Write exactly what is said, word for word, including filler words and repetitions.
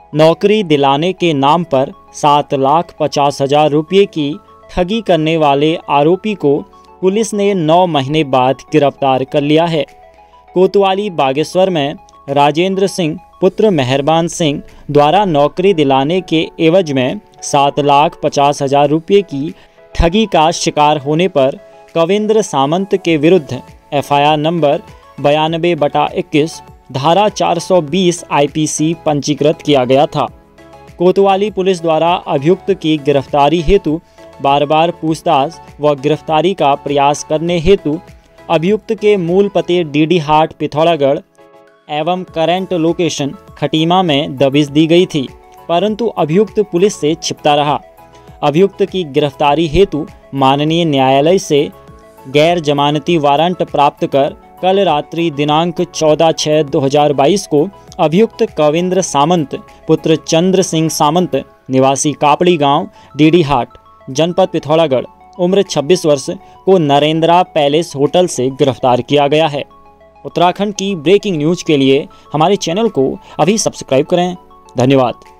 नौकरी दिलाने के नाम पर सात लाख पचास हजार रुपये की ठगी करने वाले आरोपी को पुलिस ने नौ महीने बाद गिरफ्तार कर लिया है। कोतवाली बागेश्वर में राजेंद्र सिंह पुत्र मेहरबान सिंह द्वारा नौकरी दिलाने के एवज में सात लाख पचास हजार रुपये की ठगी का शिकार होने पर कविंद्र सामंत के विरुद्ध एफ आई आर नंबर बयानबे बटा इक्कीस धारा चार सौ बीस आई पी सी पंजीकृत किया गया था। कोतवाली पुलिस द्वारा अभियुक्त की गिरफ्तारी हेतु बार बार पूछताछ व गिरफ्तारी का प्रयास करने हेतु अभियुक्त के मूल पते डीडी हाट पिथौरागढ़ एवं करंट लोकेशन खटीमा में दबिश दी गई थी, परंतु अभियुक्त पुलिस से छिपता रहा। अभियुक्त की गिरफ्तारी हेतु माननीय न्यायालय से गैर जमानती वारंट प्राप्त कर कल रात्रि दिनांक चौदह छः दो हज़ार बाईस को अभियुक्त कविंद्र सामंत पुत्र चंद्र सिंह सामंत निवासी कापड़ी गांव डीडी हाट जनपद पिथौरागढ़ उम्र छब्बीस वर्ष को नरेंद्रा पैलेस होटल से गिरफ्तार किया गया है। उत्तराखंड की ब्रेकिंग न्यूज के लिए हमारे चैनल को अभी सब्सक्राइब करें। धन्यवाद।